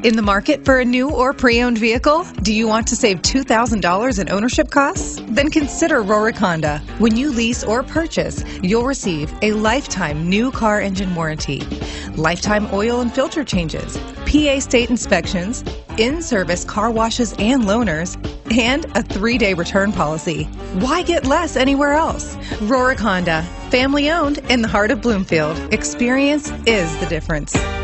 In the market for a new or pre-owned vehicle? Do you want to save $2,000 in ownership costs? Then consider Rorick Honda. When you lease or purchase, you'll receive a lifetime new car engine warranty, lifetime oil and filter changes, PA state inspections, in-service car washes and loaners, and a 3-day return policy. Why get less anywhere else? Rorick Honda, family owned in the heart of Bloomfield. Experience is the difference.